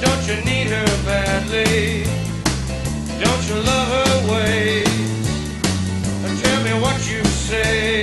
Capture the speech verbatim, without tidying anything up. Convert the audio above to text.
Don't you need her badly? Don't you love her ways? Tell me what you say.